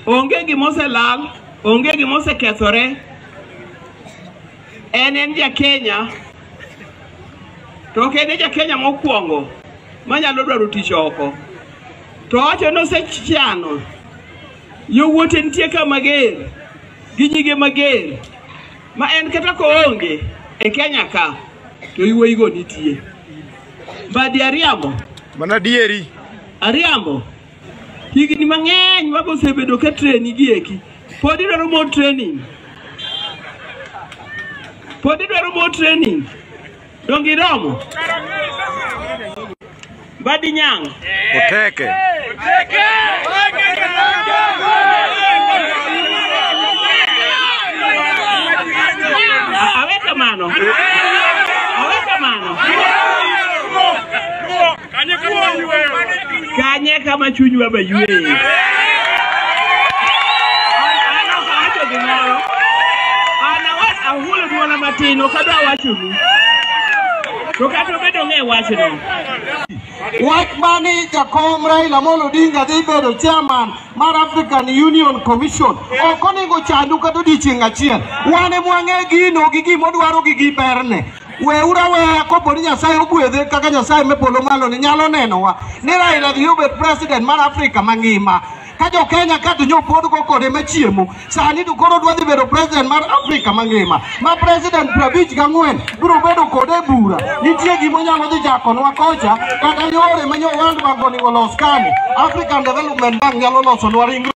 onge gimose lal, onge gimose kethore. En ja Kenya, to kende ja Kenya mokwongo manyalo dwaro tich oko. To wacho no sechiano, yowuote nitie ka mager, gi nyige mager, ma en kata ko onge e Kenya ka, to iwuoyigo nitie. Badi Ariambo. Mana dieri. Ariambo. Higni mang'eny wago osebedo ka training gi eki. Pod idwaro more training. Pod idwaro more training. Dongi romo. Badi Nyang. Oteke. Aweka mano. Kanye kama chunywa ba yue. Ana wat ahulu mwana matino kadwa wachunu. To kato bedo nge wachno. Wach mani Jakom Raila Amolo Odinga dhi bedo chairman mar African Union Commission. Ok onego chandu kata odiechieng' achiel. Wan ema wang'e gino gi gimodwaro gi giberne. Weura weya kopo ni Nyasaye ogwedhe kaka Nyasaye mepolo malo ni nyalo nenowa ni Raila dhi obed president mar Afrika mangima. Ka jo Kenya ka to nyopod go kode machiemo. Sani to koro dwa dhi bedo president mar Afrika mangima. Ma president 54 biro bedo kode bura. Nitie gimo nyalo dhi jakonwa kocha kata yore manyo World Bank onego los kani. African Development Bank nyalo loso nwa ringre